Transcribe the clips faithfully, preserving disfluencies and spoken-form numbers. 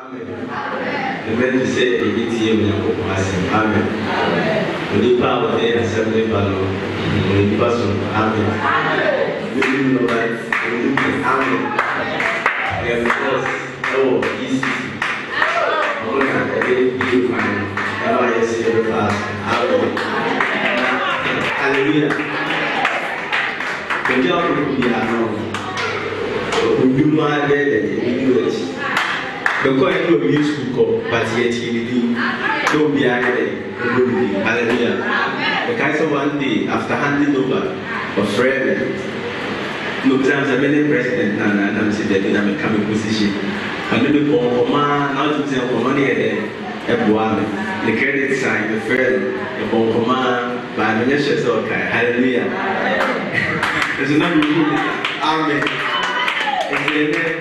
Amen. The men say it is here with Amen. When you power there, assembly battle, when you pass on Amen. You know that Amen. And because oh, easy. I'm going to give you money. Never I say it fast. Amen. Hallelujah. The job will be unknown. We do my bed and we do it. The coin to a music call, but yet he don't be idle. Hallelujah. The guys of one day after handing over a friend, look, there's a many president and I'm saying that in a coming position. And then the command, now to tell money at the credit sign, the friend, the bomb command, by the measures of hallelujah. There's another rule. Amen. Amen.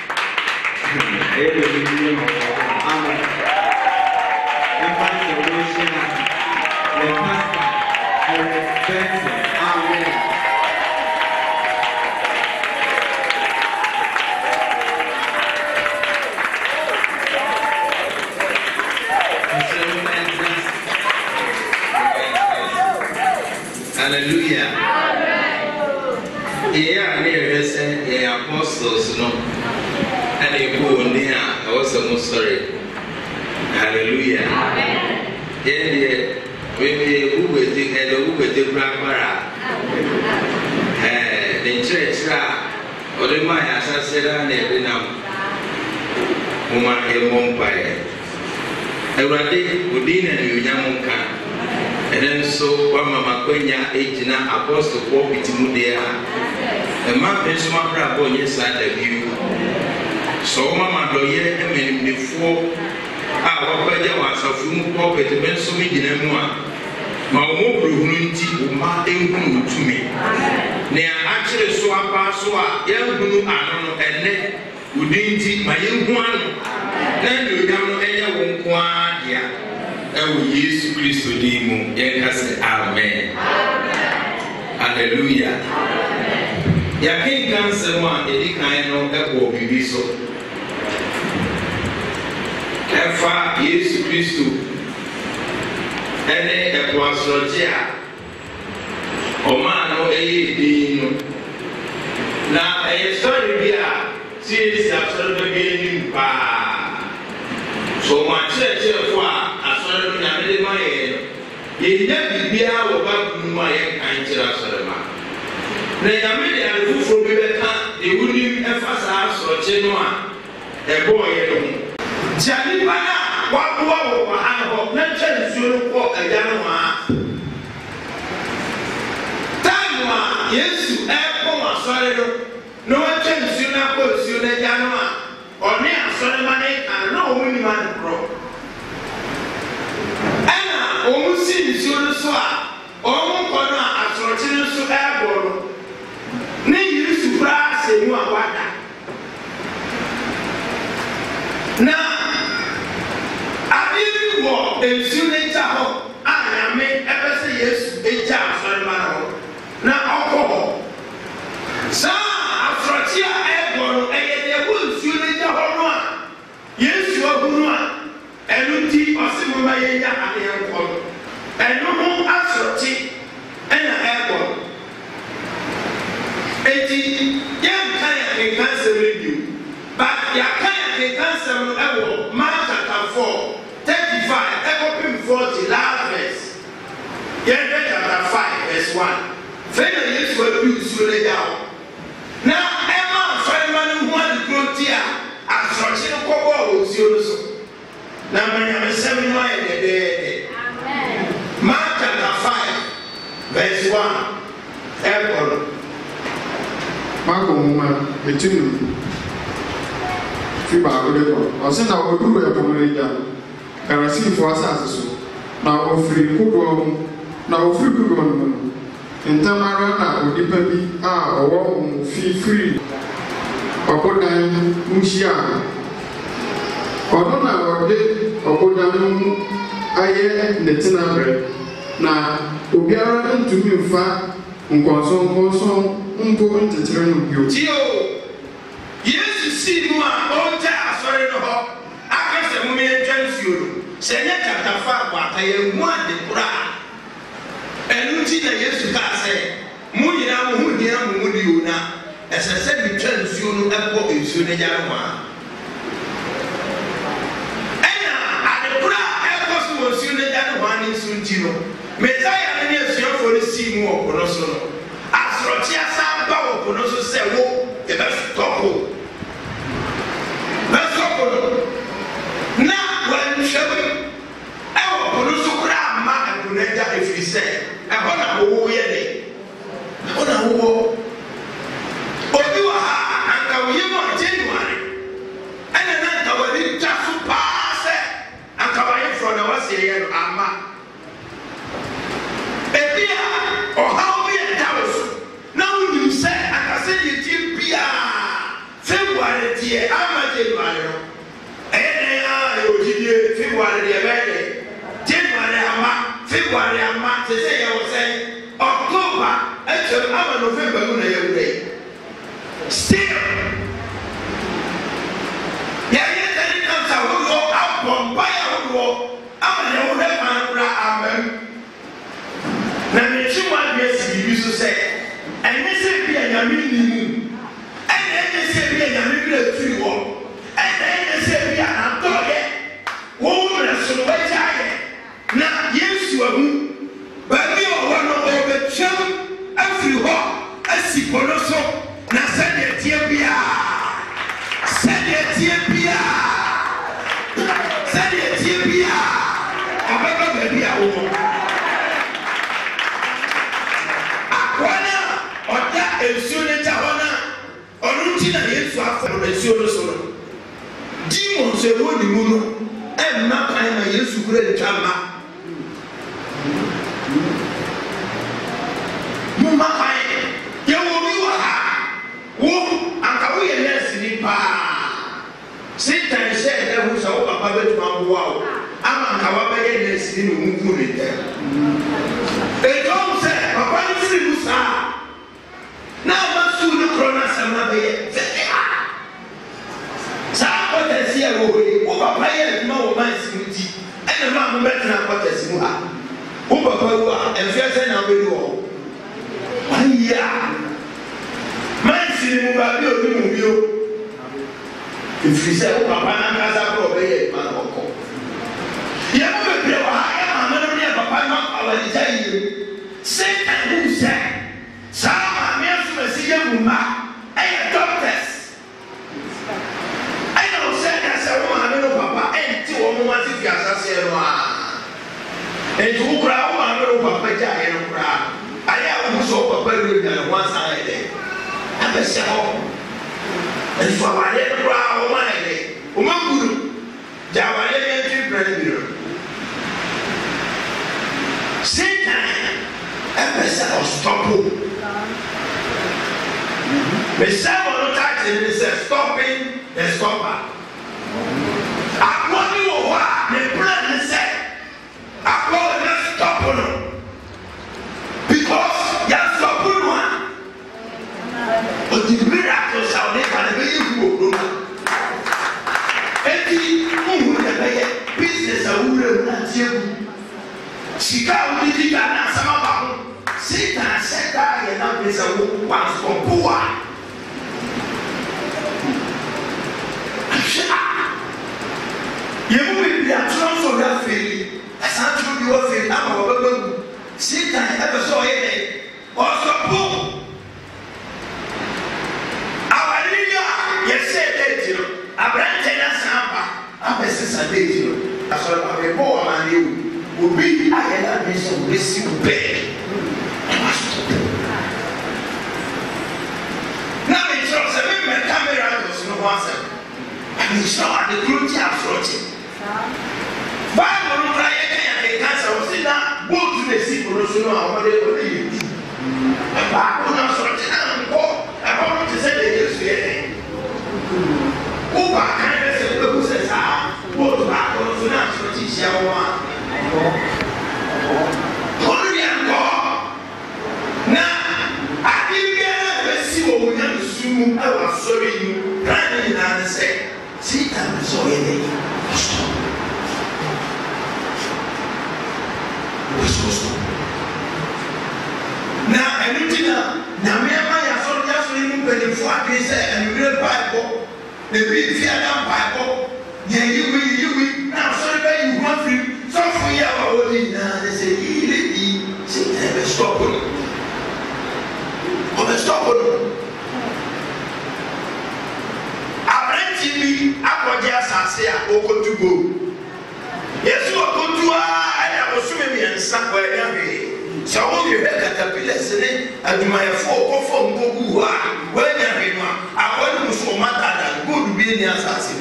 Amen. The pastor, the pastor, Amen. Hallelujah. Yeah, near us, yeah, apostles, no. And they go near, I was almost sorry. Hallelujah. Yeah, yeah. Maybe who will think and who will do Barbara? The church, or the Maya said, and every now. Woman, a vampire. Every Udin and Yamunka. And then so, Mama Quenya, Agina, Apostle Paul Pitimudea, a man is my brother on your side of you. So, Mama Doye, and many before our brother was a few pocket to be so many in a moa. My more brunity will not include to me. They are actually so a pass, so a young blue and then Udinti, my young one. Then you don't know any one. Oh, Jesus Christ, Amen. Amen. Hallelujah. Ya king cancer one, Eddie Kaino, that will be so. Efa, Jesus Christ, and then a was Roger. O man, no, a dino. Now, a story here, see, absolutely being so my church, I made my head. He never be out of my and Jerusalem. They are made a roof for me, they wouldn't emphasize or Genoa, a boy. Janibana, what war, I hope not chance you for a Yanoma. Tanma, yes, you have sorry, no chance you not put you the Yanoma, or near Solomon and no woman pro. Omusi nsuo so a omo kono a asorochi nso eboro ne yirisu bra asenu awada na abiri wo nsuo ne ta ho anyame ebese Yesu eja asori ma ho na okoho sa asorochi a eboro eyede wo nsuo ne ta ho no a Yesu ogunu a Eluti Osimu Mayenya Ayanko, and no assorti and a airborne. Eighty young kayak cancer review, but Yakaya cancer ever, Mark chapter four, thirty-five, ever forty, last verse. Yan chapter five, verse one. Failure years were used to lay down. Now, Emma, Fireman, who want to grow tear, assorti of Kobo was yours. Now, I am seven miles a day. Mark chapter five, verse one. Apple. Marco, woman, between you. Fiba, I sent our guru a Pomeranian. I received for us. Now, free good now, free good one. In Tamarana, or Dipabi, ah, or fee free. Or put down Mushia. Ọdún náà ọdẹ ọgbọdàmú ayé nẹtìnà rẹ na obiara ntumi nfa nkọsọ nkọsọ mpo ntẹtẹrẹ no bio. Tí o Yesu sí mu a ọjà asọrin no họ a Senya chapter five kwata ye mu ade kura. Enu ti na Yesu ka se, mu nyina mu hu dia mu mu di ona. Ese se bi twa nsuo no ebo nsuo ne yare ho a. Ena ade kura ebo so nsuo ne yare ho ani nsuo nti no. Mesiah ne nsuo fo ne si mu okono so no. Asrochi asa ba okono so se wo e ba stop. Ba stop. Na wan shebu e okono so kura ma agunaja efise. E ho na wo ye de. E ho na wo obi wa ha anka wo ye mo January ana na ta wali tafu paase anka wa ye from na wase ye no ama ebia o ha obi e dawo na woni se aka se ye ti bia February tie ama January no e ne ya yo jidie February de be January ama February ama se se ye wo se October e che ama November no na ye wure still yeah yeah that it comes out who go out from by who go I'm the old man amen na me chi one yes you used to say and me say be a yami ni and then say be a yami be free wo and then say be a antoye wo na so we jaye na Yesu ahu ba mi o wa no o be cham afri ho asikono so na sede tie bia sede tie bia sede tie bia ababa ba bia wo akwana oda ensuo ne jahona onunti na Yesu afọ ensuo no so no demon se wo ni mu no e ma kan na Yesu kure ntama mu ma kan ye wo mi wa ha wo anka wo ye nurse ni pa Satan said that who saw papa bet man wow ama anka wa be ye nurse ni no mu ni te e don say papa ni si mu sa na ma su ni krona sama be ye sa ko te si e wo wo papa ye ma wo man si mu ti e na ma mo bet na ko te si mu ha wo papa wo en fi ase na be wo ya mansi mu ba bi obi mu bio ifise o papa na kaza pro be ye ma na oko ye mo be be wa ya ma na no ne papa na awali jayi Satan who said sama me asu mesi ye mu ma e doctors I know say that say wo ma no papa e ti wo mo ma ti fi asase no a e tu kura wo ma no papa jayi no kura aya wo so papa ru na one side there abese ho enfa wale kura o ma ile o ma guru ja wale ne ti brand biro Satan abese o stop me say no tax in this stopping the stopper akwani wo wa ne plan say akwa na stop no because ya stop one but the miracle shall never be you go no eti mu na be business a wure na tie sika udi di na sama ba ho Satan said that ya na be sa wo one stop poa ye mu bi ya transfer ya feli asa tru bi wo feli ama wo ba bu Satan ebe so ye de o so po awaliya ye se de tiro abrante na samba abese sa de tiro aso ba be bo ma ni u obi ayela be so be si u be na me tro se me me camera to so no wasa I mean so at the cruci afroche ba mo ra ye kan ya kan sa o si na go to the sea for so no awon de ko le yi ba ko na so ti na ko e ko no ti se de Yesu ye o ba kan be se ko se sa bo to ba ko so na so ti sia wo a ko ri an ko na adi ge na be si wo wo nya su mu e wa so ri ni kan ni na se Satan so ye de so na enutina na me ma ya so ya so ni mpelifo ade se enwure bible na bi fi adam bible ye yiwi yiwi na so be you go free so for ya wa woni na they say he lady say never stop on o be stop on abrenti bi akọje asase a okotugo yesu okotua aya osume mi ensa ko ya be so wo bi katapila sene adumayefo okofo ngogu a wanya be no akọni muso mata da good bi ni asase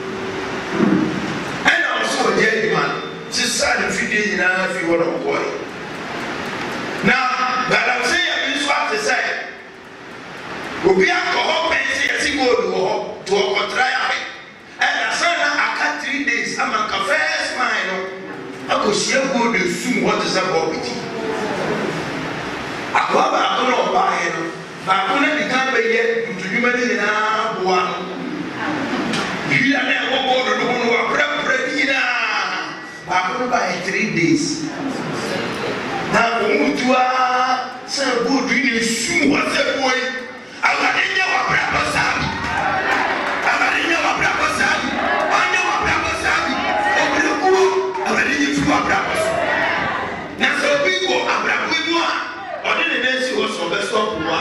ana oso je di man sisa ni fide ni na fi wono boy na bala se ya bi so ate sai obi akọ pensi esi gold wo to ko try ai and asana aka three days ama ka first mine no ako shia gold sum what is about it akwa ba ko no ba he no ba ko na di kan be ye tuduma ni na boa no bila na wo gold no no wa pre pre ni na ba ko ba three days na wo mutua sa gold ni sum what is boy awadenya wa pre pa sa awadenya wa pre pa sa anya wa pre pa sa obere ku awadenya fu wa pre pa sa na so bi go abra ku mu a odi ne nsi wo so be stop wa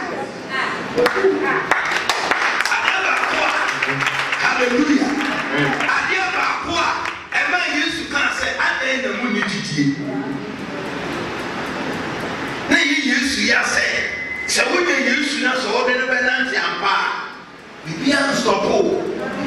adaba ko hallelujah adaba ko e ma Yesu kan se adan na mu ni titi na Yesu ya se se wo de Yesu na so de be na nti ampa bibi an stop o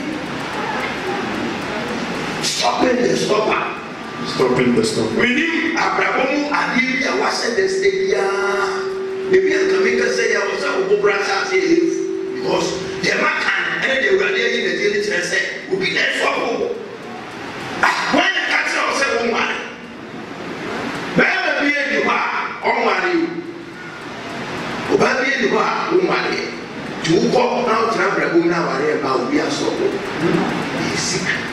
stopping the stopper stopping the stopper we need abrabomu adi ya wase the stadia bibi an kamika say ya wasa obo brasa say because the man and the urade yi the daily chance say we be there for o when the catch us say wo man ba ba bi e di wa o mari o ba bi e di wa o mari tu ko na tra abrabomu na ware ba obi aso ko secret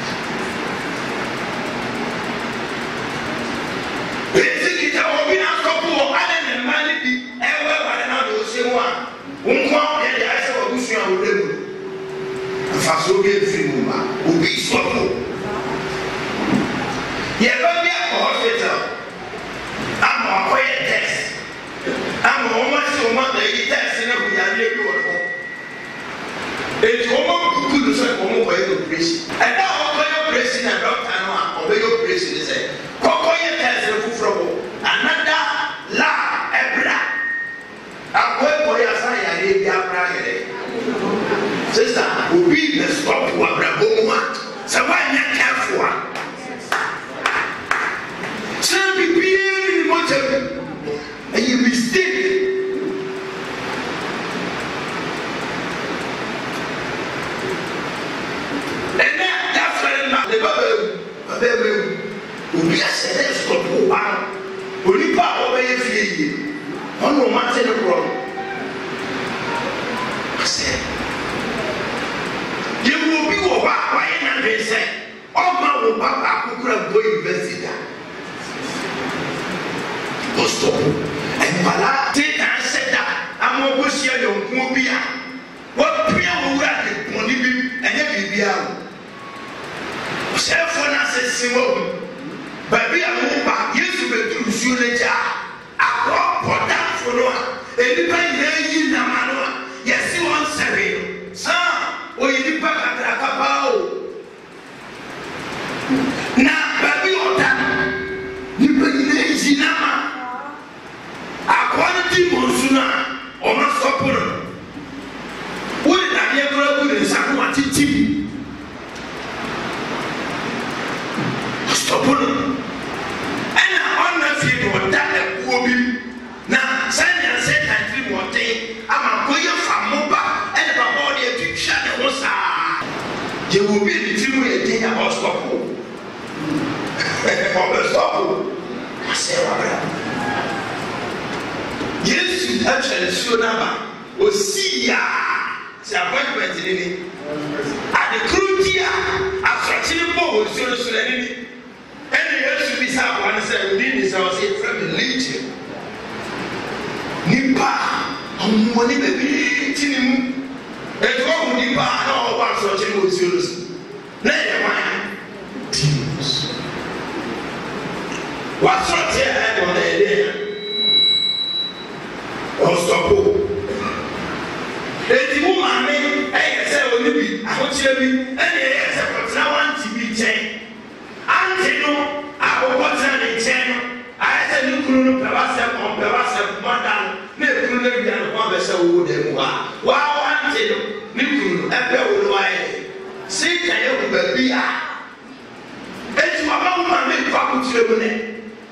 Ezekita obi na skopo ade ne mani bi ewe wale na do se wa unko ye ya se obusu ya odemu fa so ge fi mu ma obi skopo ye ba bi ko hospital ama ko ye test ama o ma se o ma da ye test na bu ya le bi wo ko e ti o ma ku ku so ko mo ko ye operation e da o ko ye operation na doctor no a o be ye operation ni say koko ye test fufuro another la ebra akwe ko ya sa ya re ya bra yere sister obi na stop wa bra bomu a se wa nya careful a se bi bi ni mo je e you mistake and that friend na the baba baba obi ase dey stop wa onipa obe ye fie yi ono ma te no pro ase ye wo bi wo ba wa ye na be se o ma wo ba ba akukura go university da o stop en bala te na se da amo go sia yo nku bi a wo pia wo wura de poni bi enye bibia o se fo na se simo baby a mo ba Yesu be tu su le ja akro poda folo a enipa ina yi na mano a yesi won sebe sa o yi pa katra ka ba o na baby oda ni pe ina yi na ma akwa ti mo su na o ma soporo wo ni na ye kro bu ni sa ko atiti stoporo ana ona fi do da ekuo bi na sanya se country mo te ama ko ye famo ba ene ba bo de tu twa de ho sa je wo bi ni timu ye te ya hostopo o be stopo ase wa bra Yesu actually show number o si ya se appointment ni ni ade krutia asotini bo o so so ni ni ene Yesu bi bisa one say within this house from the legion nipa amoni bebi tinimu eto mu nipa na o ba so che mo siolus na ye man demons what sort here I on the area o stop eti mu mame e say oni bi ahochire bi e na ye say ko na wan ti bi chen ante no akoko tena ne chen no aye say ni kunu no pe wa se ko pe wa se modan na kunu na bi an ko be se wo de mu wa wa ante no ni kunu e pe wo no aye si kan ye ku ba bi a eti wa ba ma me ko ku tire mu ne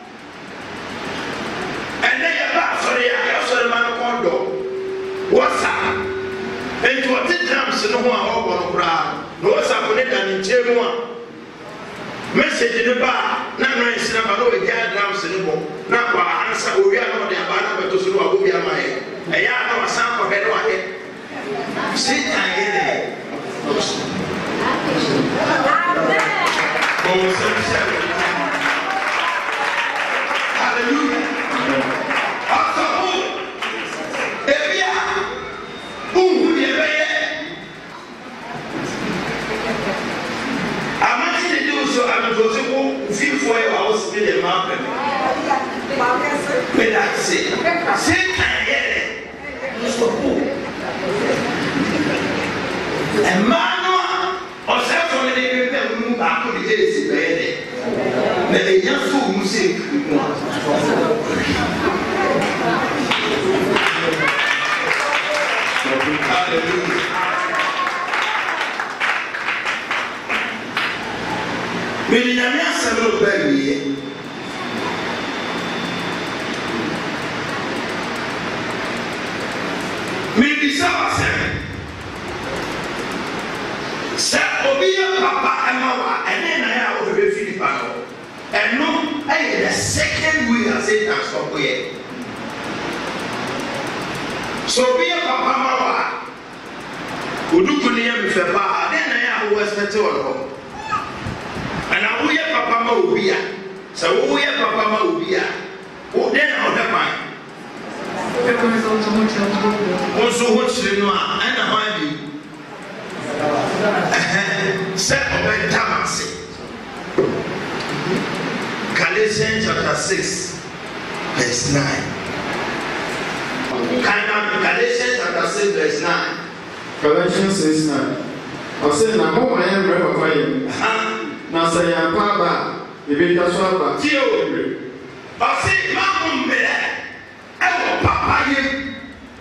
ene ye ba sori ya ya sori ma ko do wasa enti wo te drums no ho a wo bo no kra no wasa ko ne dan nche mu a message ne ba na no ensina ba no we get drums ne bo na kwa ansa owi a no de aba na beto so no ago bi ama ye e ya na wasa ko be no wa he sit and get it hallelujah ebia uhu de be ye amati de do so amatoso ko fifo e wa o si de ma pe me that say say can ye so ko e mano o se fo me de pe mu ba ko de esi be de na e ya so mu se ku hallelujah. Many Yamia Samuel Baby. Maybe some seven. Sir Obia Papa and Mama, and then I have a Filipino. And no, I had the second week I said that's for we. So be a Papa Mama. Udukuni mi feba then I have West Metal. And I will hear Papa Maubia. So we hear Papa Maubia. Oh, then I'll have mine. Also, what's the no and a hobby? Set of Tamasi. Galatians chapter six, verse nine. Galatians chapter six, verse nine. Galatians six nine. I said, "Na mo ma yan re papa yin." Na say yan pa ba, e be ta so aba. Ti o re. I say, "Ma mo me e wo papa yin."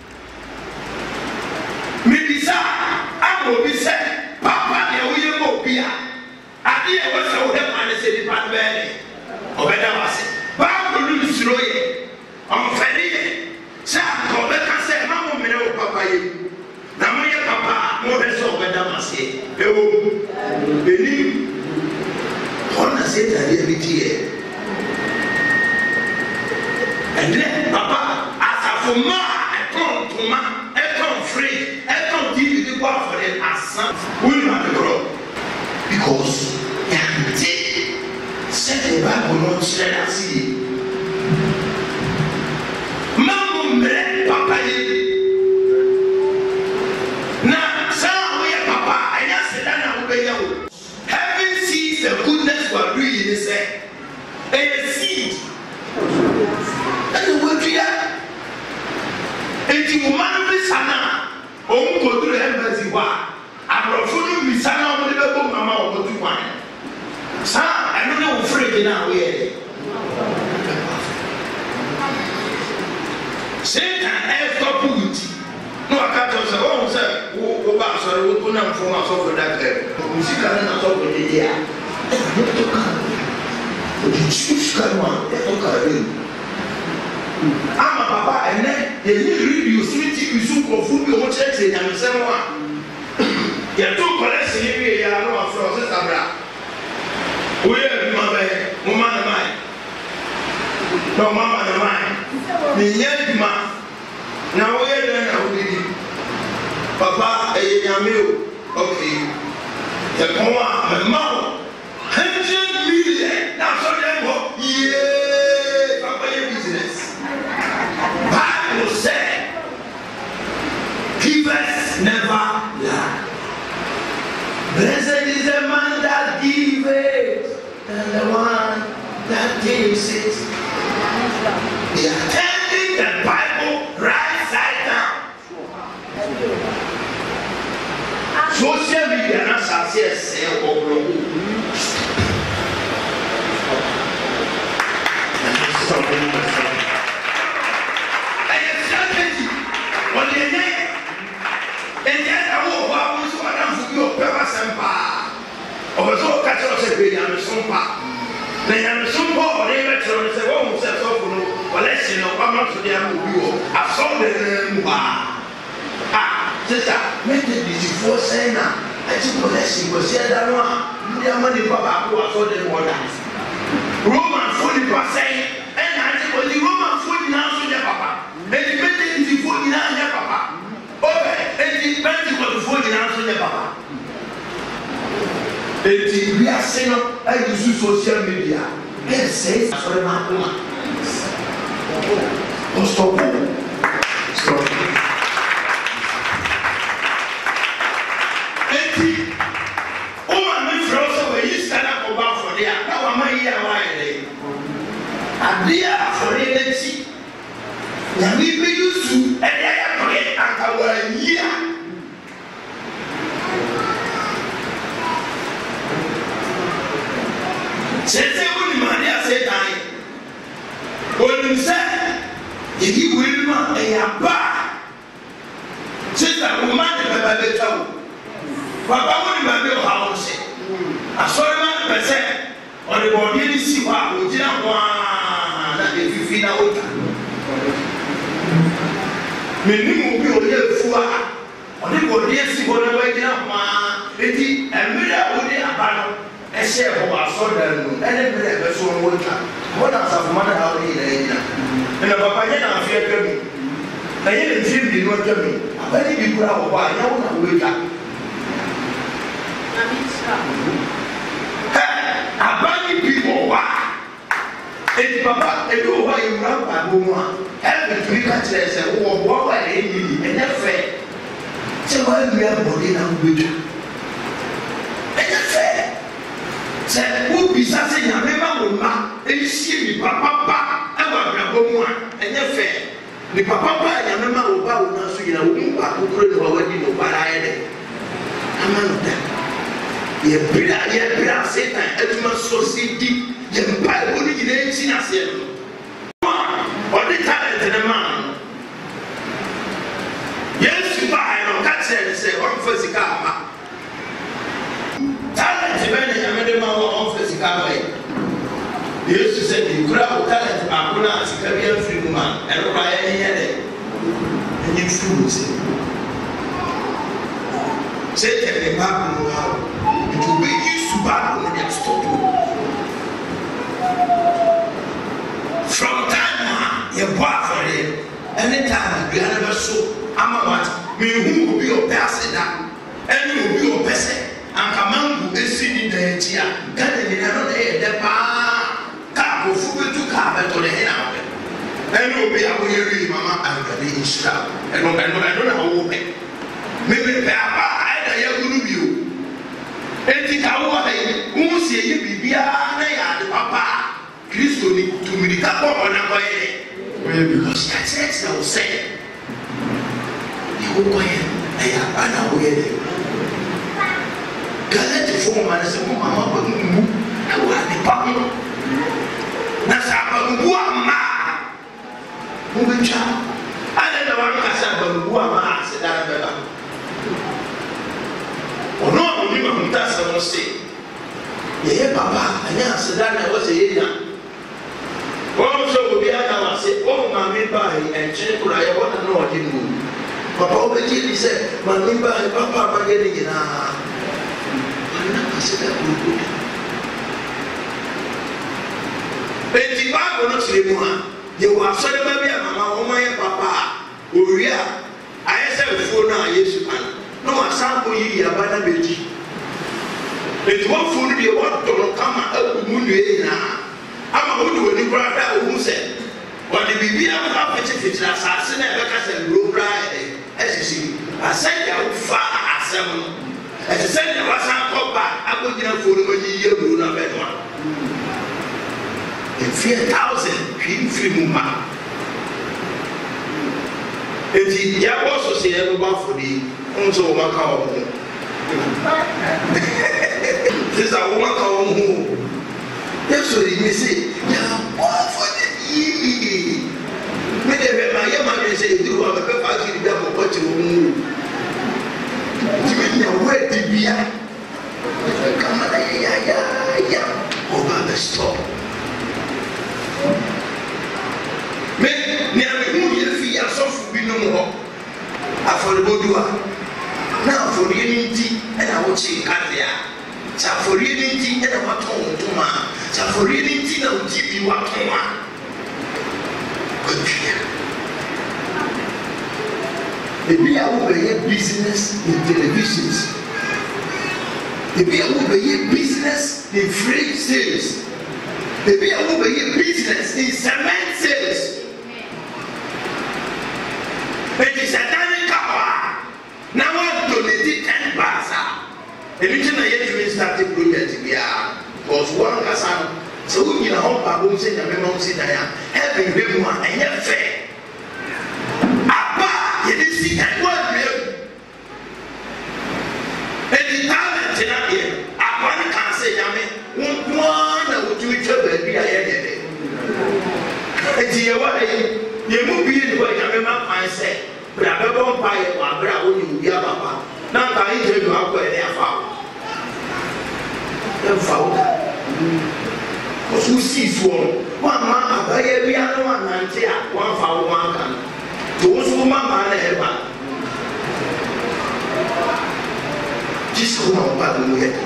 Me bisa, amo bi se, papa de wo ye mo bia. Ade e wo se wo he ma ne se di pa be ni. Obeda wase. Ba ko lu suro ye. On feri ye. Sa ko be ka se ma mo me wo papa yin. Na mo ye papa mo be so obeda wase. E wo beni on say that they be here. And then papa as a for ma I come to ma I come free I come give you the power for them as son we know the grow because yanti said the Bible not share that see mamu mre papa yi na sa we papa anya se da na we ya wo heaven sees the goodness we are doing in say a seed and we do enti wo man bi sana o ko duru embassy wa abrofo no bi sana o de be bo mama o ko tu kwan sa anu na wo free na we e Satan has stop with no akato se o se wo ba so re wo na mfo ma so for that musika na so for the year o di chuska no e to ka re ama papa ene ye review smiti bisu kofu bi o cheche nyamsem wa ye to collect ni bi ya no afro se sabra o ye ma be mo ma na mai no mama na mai ni nye ma na o ye den na o di papa e nyame o okay ye ko wa ma hundred million na so dem go ye miss it. They are turning the Bible right side down. Social media na sase ese ogro. I am strategy. What the name? And yet I will want to announce your purpose and power. Over so catch us a big and some part. They have some power, they let you say, oh, says off, or let's you know, I'm not to the Amu. I saw the name. Ah, sister, make it easy for saying, I think for let's see, was said that one, the money papa who was all the water. Roman forty percent, and I think was the Roman forty now to the papa. And the better is the forty now, the papa. Okay, and the better was the forty now to the papa. And we are saying, I use social media. Let's say, for the man. Oh, stop. Stop. And oh, my friends, when you stand up about for there, now I'm here. Why? I'm there for the now we be used to, and I am going our year. Sese woni mani ase dan woni se yi woni ma e ya ba sese wo ma de baba be tawo baba woni ma be o ha wo se asori ma be se o de bo bi ni si wa o jina kwa na de fifi na o ta me ni mo bi o ye fu a o de bo bi si bo na wa jina kwa eti emira o de abano I say, oh, I saw them, and then the person would come. What else have money out here? And a papaya, I fear me. I didn't feel you want to me. I bet you could have a while. I want to wake up. I buy people. Why? It's Papa, and you why you run by woman. Every three countries, and what I need, and that's fair. So, why we have body now with you? And that's fair. Say, who be such a member of ma, and you see me, Papa, and what we are going and you're fair. The Papa, and a member of Bow, now so you know, who could have already know what I had. I'm not that. Ye bra, ye bra, Satan, and you must so see deep, ye Bible, you didn't see us yet. What the talent in a man? Yes, you buy, and catch it and say, one first car. Talent, I made a man of the Chicago. They used to say, you grab talent, I'm going to ask a real free woman, and cry any other. And you fools. Say, tell me, Papa, it will be used to battle when you stop you. From time, you're bought for it. Anytime you are never so, I'm a what? Me who will be your person, and you will be your person. And Kamangu is sitting there, Tia. Can you never hear the pa? Capo, food to carpet or the hand. And you'll be able to hear Mamma and the Israel. And I don't know how to make. Maybe Papa, I don't know you. And think how I won't see you be behind Papa. Christo to me, the couple on a way. Because that's it, I will say. You go in, I have an away. Galete form and say, Mamma, I want the papa. That's how I'm ma. Who will child? I don't know what I said, but who am I? Said that. Or no, you know, that's what I say. Yeah, Papa, and I said that I was a year. Also, we are now say, oh, my member, and check what I want to know what you do. Papa, over here, he said, my member, and Papa, I'm getting it. Eti Bible no sire mu ha ye wa sore ba bia mama wo man papa owia ayese fuo na Yesu kan no asampo yi ya bana beji eti wo fuo no de wo toro kama akumu nue na ama wo de woni kura da wo se wo de bibia wo ka pete fitira asase na e be ka se ro kura e esisi asai ya wo fa asem no and to send the Rasan Copa, I would not for the year, you know, better. If fear thousand hwim free mu ma enti ya boso se e ba fodi unso wo maka wo this a wo maka wo hu yes so you say ya what for the e me de ma ya ma be say do wa be fa ki da ko ko ti wo mu ti me nya we di bia come on ya ya ya o ba be stop me ni a me hu ye fi ya so fu bi no mo aforibodua na aforie ni nti e na wo chi kadia cha aforie ni nti e na wa ton tuma cha aforie ni nti na wo ji bi wa ton wa ebi a wo be business in televisions ebi a wo be business in freight sales ebi a wo be business in cement sales. It is a tiny car. Now I donate ten bars. And you can get start the project. Because one person, so you know, I won't say that I'm saying that having been one and yet fair. Abba, you didn't see that one. And the talent in that year, I want to say, I mean, one I would do it baby. I had it. And you know, you move in the way I remember I said, but I don't buy it one, but I wouldn't be a papa. Now I tell you how they are found. They're found. Because we see for one man, I buy every other one, and say, one for one can. Those who mamma ever. Just go on, but we had.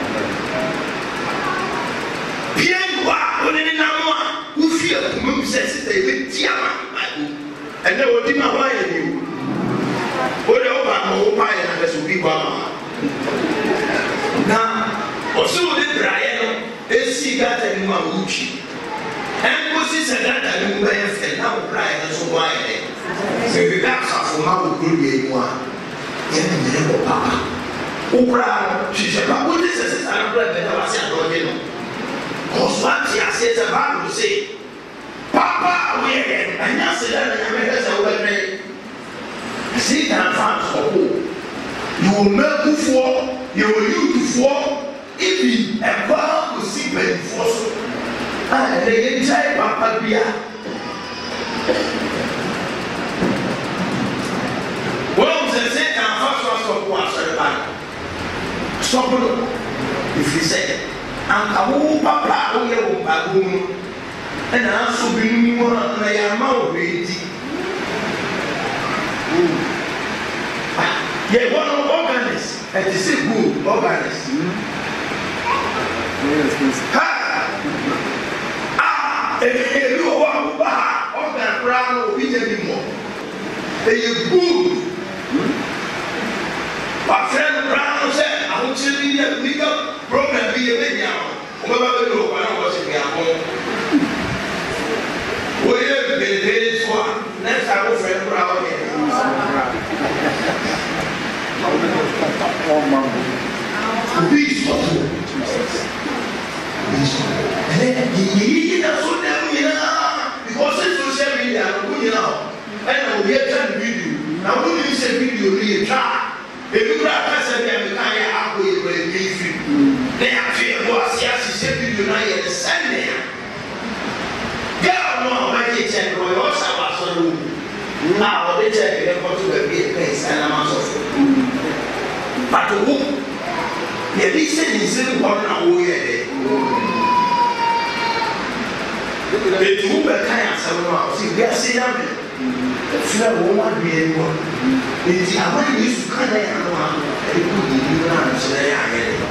Pierre, what in the number who fear to move says they will tear. And they will deny why you. What about my pie and this will be gone. Now, also the Brian, they see that in Mamuchi. And was this a that I knew and now Brian is so wide. So the gaps are for how good you are. And the name of Papa. Oprah, she said, what is this? I don't know that I was saying. Because what she has said about to say. Papa, we are and that's it. I mean, that's a way. See that fans for who you will make you for, you will use for if you a bar will see very force. And they entire Papa Bia. Well, the second first was of what's the back. Stop if you say, and a woo Papa, who you are. And I also bring me one and I am out ready. Yeah, one of organists, and it is a good organist. Ha! Ah! If you are organ brown or we anymore, a good. My friend Brown said, I want you to be a bigger program, be a baby now. Whoever you know, I was in your home. We have been very swap. Next time, friend Brown. Peace. And then he does so damn because it's social media, you know. And we have done video. Now, when you say video, you try. If you got a person that you can't have with you, they have fear was yes, you said video now, you're the same there. No, I can't check for your Sabbath. Now, they check it for to be a place and amount of food. But to whom? The reason is in one away. The two were kind of somehow. See, we are seeing them. The flower won't be anyone. It's a way you can't have a good answer. They are here.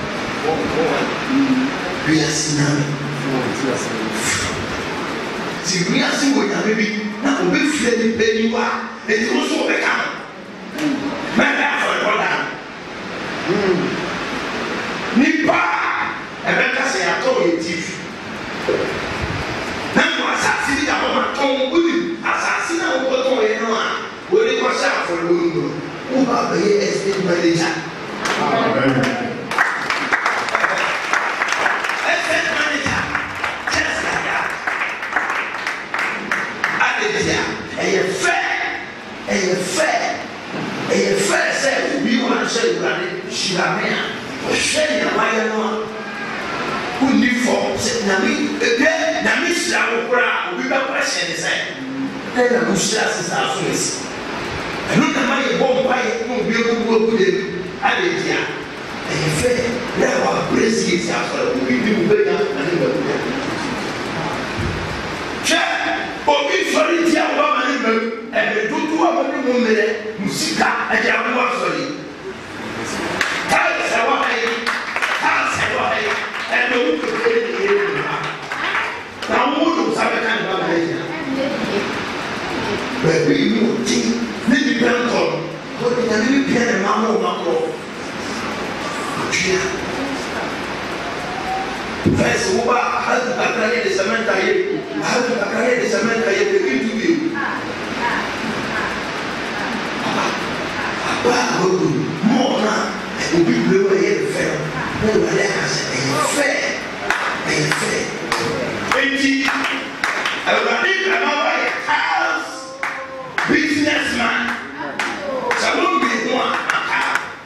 We are seeing them. See, we are seeing what I maybe now we feel the baby you are, and it also become. My dad for the brother. Nipa, and then I say, I told you, Tiff. Now, assassin, I want to tell you, assassin, I want to tell you, where it was out for the window. Who are the estate manager? Estate manager, just like that. awurade hyirame a ɔhwɛ nyamayɛ no a wonni fɔ sɛ nyame ɛdɛ nyame hyira wo koraa a obi bɛkɔ ahyɛ ne sɛ dɛ na mohyira ase saa so asi ɛno nama yɛ bɔ mpaeɛ na obi agugu agu da mu ade di a ɛyɛ fɛ na wabrɛ sie si afɔre obi di mu bɛnya na ne bɛkuda hwɛ obi sɔre ti a wɔba ma ne bɛm ɛmɛ dodo a wɔde mu mmerɛ musika ɛde aboa sɔre taes ɛwɔ ha yi taes ɛwɔ ha yi ɛmɛ wo kekere ne yɛ ne ha na wo do sa bɛka ne ba ma yɛ baabi yi mu ti ne nipa nkɔ no wɔde nyame bi pia ne ma ma ɔma kɔ ɔtwea fɛs woba ahadu kakra ne de sɛmɛnta yɛ ahadu kakra ne de sɛmɛnta yɛ bɛbi tu bio aba ahodo mɔɔ na obi bere wɔ yɛ fɛ no na wɔde aka sɛ ɛyɛ fɛ ɛyɛ fɛ eti awurade kama wa yɛ house businessman sabon bi ho a aka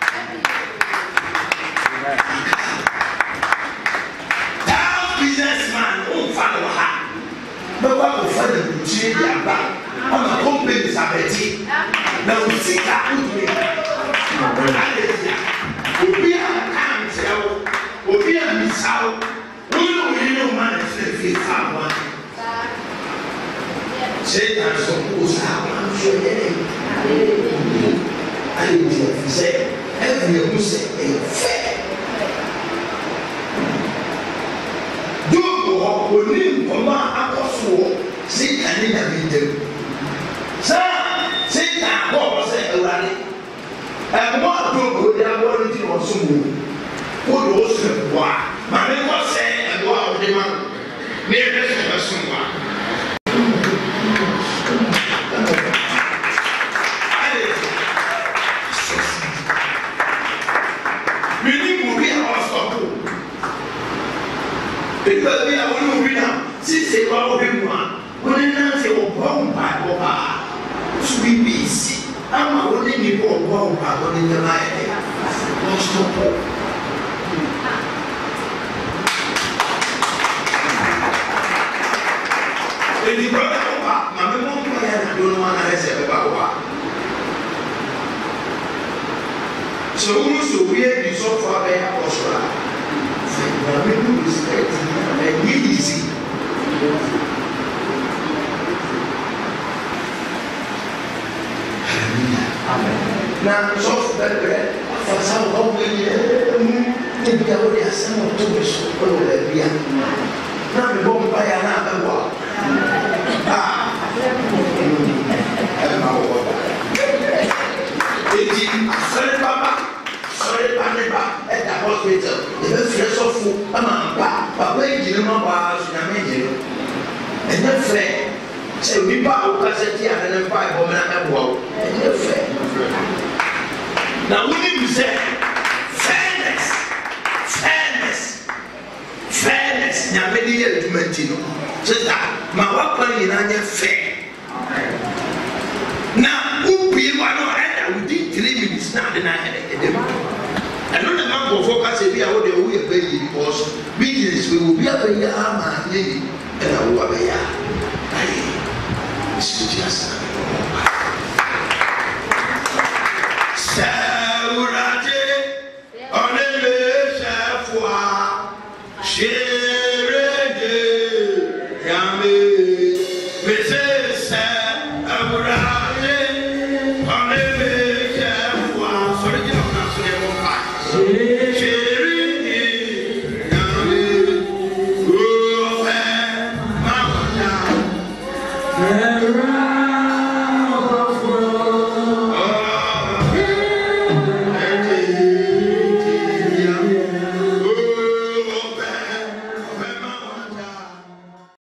house businessman o nfa no ha bɛba ko fa na bukyire di aba ama company sabɛti na o sika o tumi obi a kan kyerɛ wo obi a misa wo wɔn na wɔn yɛn wɔn ana fɛ fie fa wɔn satan sɔ ko saa wɔn nso yɛ dɛ ayi ti a fi sɛ ɛfiri ɛmu sɛ ɛyɛ fɛ dɔɔbo hɔ oni nkɔmɔ akɔ so wɔ satan ne nyame ntɛm saa satan akɔ wɔ sɛ awurade ɛmɔ dɔɔbo de abɔ ne ti wɔ so wɔ o de o sɛ bɔ a maame kɔ sɛ ɛbɔ a ɔde ma ne yɛ bɛ sɛ bɛ so bɔ a. Because we are one of them, since they are one, when they are saying, "Oh, Papa, Papa," so we busy. I'm only people who are going in the night. What's the point? When the brother come back, my mom don't know what I said about what. So who so we have been so far by our posture. Now we do respect and we easy. Now so that for some of we maybe I would have some of two so all the beer. Now we won't buy another one. Ah, it's sorry, Papa. Sorry, Papa. At the hospital, the best of food, a man, Papa, you know, bars, and I made you. And then fair. So we buy a cassette and then buy a woman and walk. And then fair. Now, we need to say fairness, fairness, fairness. Now, many years to maintain. Just that, my work on you are fair. Now, who be one or other within three minutes now, then I had it. I don't know how to focus if we are all the way because business will be a very arm and a warrior. It's just Saurate on a for share Yami Missus Aburale on a sorry, you know,